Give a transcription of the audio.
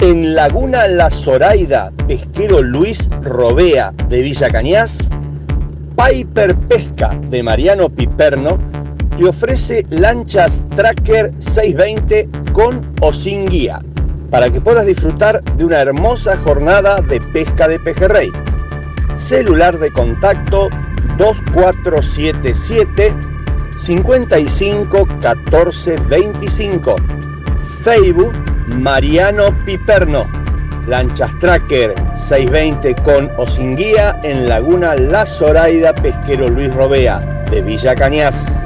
En Laguna La Zoraida, pesquero Luis Robea de Villa Cañas, Piper Pesca de Mariano Piperno te ofrece lanchas Tracker 620 con o sin guía, para que puedas disfrutar de una hermosa jornada de pesca de pejerrey. Celular de contacto 2477 55 14 25. Facebook Mariano Piperno. Lanchas Tracker 620 con o sin guía en Laguna La Zoraida, pesquero Luis Robea de Villa Cañas.